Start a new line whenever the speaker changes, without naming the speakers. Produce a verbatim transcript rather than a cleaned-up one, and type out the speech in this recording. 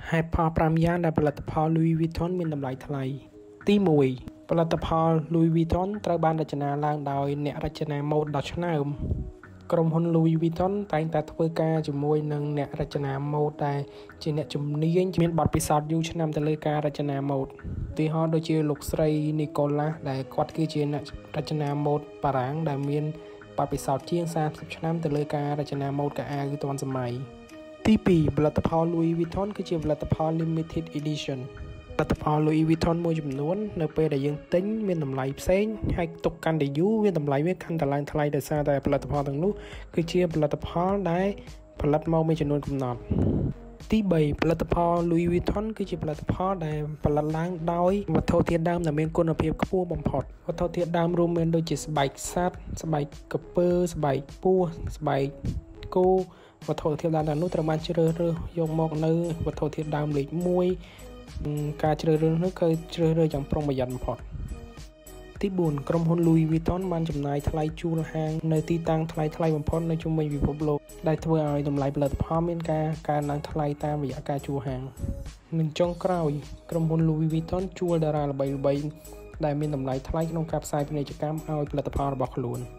ហេតុផលប្រាំយ៉ាងដែលផលិតផល Louis Vuitton មានតម្លៃថ្លៃទីមួយផលិតផល Louis Vuitton ត្រូវបានរចនាឡើងដោយអ្នករចនាម៉ូដដ៏ឆ្នើមក្រុមហ៊ុន Louis Vuitton តែងតែធ្វើការជាមួយនឹងអ្នករចនាម៉ូដដែលជាអ្នកជំនាញមានបទពិសោធន៍យូរឆ្នាំទៅលើការរចនាម៉ូដឧទាហរណ៍ដូចជាលោកស្រី Nicolas ដែលគាត់គឺជាអ្នករចនាម៉ូដបារាំងដែលមានបទពិសោធន៍ជាងសាមសិបឆ្នាំទៅលើការរចនាម៉ូដកៅអៅទាន់សម័យទីពីរផលិតផល Louis Vuitton គឺជាផលិតផល Limited Edition ផលិតផល Louis Vuitton មួយចំនួននៅពេលដែលយើងទិញមានតម្លៃផ្សេងហើយទុកកាន់តែយូរវាតម្លៃវាកាន់តែឡើងថ្លៃដោយសារតែផលិតផលទាំងនោះគឺជាផលិតផលដែលផលិតមកមានចំនួនកំណត់ទីបីផលិតផល Louis Vuitton គឺជាផលិតផលដែលផលិតឡើងដោយវត្ថុធាតុដើមដែលមានគុណភាពខ្ពស់បំផុតវត្ថុធាតុដើមរួមមានដូចជាស្បែកសត្វស្បែកក្រពើស្បែកពស់ស្បែកគោវត្ថុធាតុដើមទាំងនោះត្រូវបានជ្រើសរើសយកមកនៅវត្ថុធាតុដើមលេខមួយការជ្រើសរើសនោះគឺជ្រើសរើសយ៉ាងប្រុងប្រយ័ត្នបំផុតទីបួនក្រុមហ៊ុន Louis Vuitton បានចំណាយថ្លៃជួលហាងនៅទីតាំងថ្លៃថ្លៃបំផុតនៅជុំវិញពិភពលោកដែលធ្វើឲ្យតម្លៃផលិតផលមានការកើនឡើងថ្លៃតាមរយៈការជួលហាងនិងចុងក្រោយក្រុមហ៊ុន Louis Vuitton ជួលតារាល្បីៗដែលមានតម្លៃថ្លៃក្នុងការផ្សាយពាណិជ្ជកម្មឲ្យផលិតផលរបស់ខ្លួន